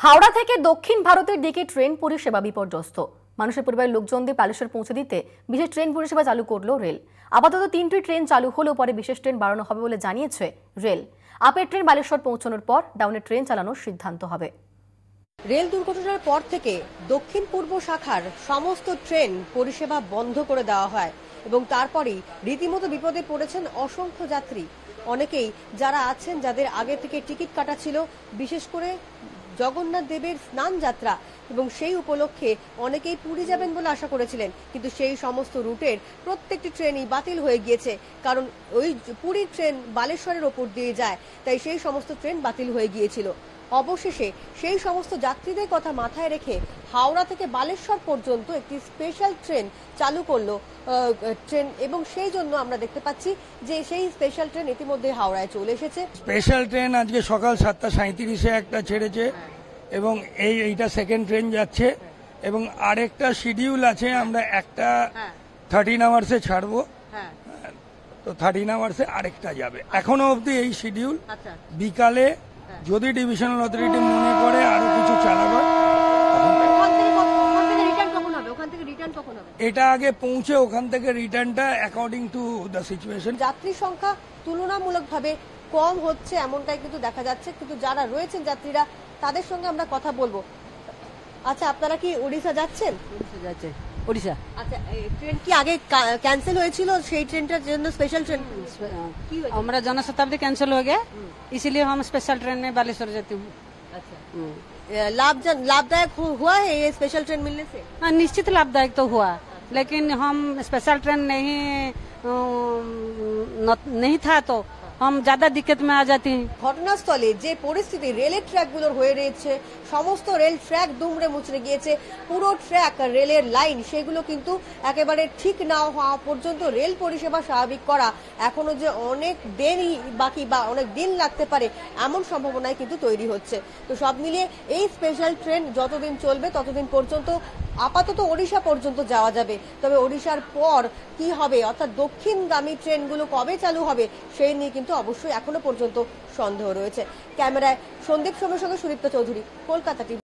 হাওড়া থেকে দক্ষিণ ভারতের দিকে ট্রেন পরিষেবা বিপর্যস্ত। মানুষের পরিবারের লোকজনদের বালেশ্বর পৌঁছে দিতে বিশেষ ট্রেন পরিষেবা চালু করলো রেল। আপাতত 3টি ট্রেন চালু হলেও পরে বিশেষ ট্রেন বাড়ানো হবে বলে জানিয়েছে রেল। আপের ট্রেন বালেশ্বর পৌঁছানোর পর ডাউনের ট্রেন চালানোর সিদ্ধান্ত হবে। রেল দুর্ঘটনার পর থেকে দক্ষিণ পূর্ব শাখার সমস্ত ট্রেন পরিষেবা বন্ধ করে দেওয়া হয় এবং তারপরেই রীতিমতো বিপদে পড়েছেন অসংখ্য যাত্রী। অনেকেই যারা আছেন, যাদের আগে থেকে টিকিট কাটা ছিল, বিশেষ করে জগন্নাথ দেবের স্নান যাত্রা এবং সেই উপলক্ষে অনেকেই পুরী যাবেন বলে আশা করেছিলেন, কিন্তু সেই সমস্ত রুটের প্রত্যেকটি ট্রেনই বাতিল হয়ে গিয়েছে। কারণ ওই পুরীর ট্রেন বালেশ্বরের ওপর দিয়ে যায়, তাই সেই সমস্ত ট্রেন বাতিল হয়ে গিয়েছিল। অবশেষে সেই সমস্ত যাত্রীদের কথা মাথায় রেখে হাওড়া থেকে বালেশ্বর পর্যন্ত একটি স্পেশাল ট্রেন চালু করলো ট্রেন, এবং সেই জন্য আমরা দেখতে পাচ্ছি যে সেই স্পেশাল ট্রেন ইতিমধ্যে হাওড়ায় চলে এসেছে। স্পেশাল ট্রেন আজকে সকাল 7:37-এ একটা ছেড়েছে এবং এইটা সেকেন্ড ট্রেন যাচ্ছে এবং আরেকটা শিডিউল আছে। আমরা একটা 13 আওয়ার্সে ছাড়বো, তো 13 আওয়ার্সে আরেকটা যাবে। এখনো অবধি এই শিডিউল। বিকালে যদি ডিভিশনাল অথরিটি মনে করে আরো কিছু চালাবার, এটা আগে পৌঁছে ওখান থেকে রিটার্নটা অ্যাকর্ডিং টু দ্য সিচুয়েশন। যাত্রী সংখ্যা তুলনামূলকভাবে কম হচ্ছে এমনটাই কিন্তু দেখা যাচ্ছে, কিন্তু যারা রয়েছেন যাত্রীরা তাদের সঙ্গে আমরা কথা বলবো। আচ্ছা, আপনারা কি ওড়িশা যাচ্ছেন? उड़ीसा। আচ্ছা, ট্রেন কি আগে ক্যান্সেল হয়েছিল? সেই ট্রেনটার জন্য স্পেশাল ট্রেন हमारा जनशताब्दी कैंसिल हो गया, इसीलिए हम स्पेशल ट्रेन में बालेश्वर जाती हूँ। अच्छा, लाभदायक हुआ है ये स्पेशल ट्रेन मिलने से? हाँ, निश्चित लाभदायक तो हुआ, लेकिन हम स्पेशल ट्रेन नहीं था तो हम ज्यादा दिक्कत में आ जाती हैं। ঘটনাস্থলে যে পরিস্থিতি রেলের ট্র্যাকগুলোর হয়ে রয়েছে, সমস্ত রেল ট্র্যাক দুমড়ে মুচড়ে গিয়েছে। পুরো ট্র্যাক, রেলের লাইন, সেগুলো কিন্তু একেবারে ঠিক না হওয়া পর্যন্ত রেল পরিষেবা স্বাভাবিক করা এখনো যে অনেক দেরি বাকি বা অনেক দিন লাগতে পারে এমন সম্ভাবনায় কিন্তু তৈরি হচ্ছে। তো সব মিলিয়ে এই স্পেশাল ট্রেন যতদিন চলবে ততদিন পর্যন্ত আপাতত ওড়িশা পর্যন্ত যাওয়া যাবে। তবে ওড়িশার পর কি হবে, অর্থাৎ দক্ষিণগামী ট্রেনগুলো কবে চালু হবে সেই নিয়ে কিন্তু অবশ্যই এখনো পর্যন্ত সন্দেহ রয়েছে। ক্যামেরায় সন্দীপ সোমের সঙ্গে সুদীপ্ত চৌধুরী, কলকাতা টিভি।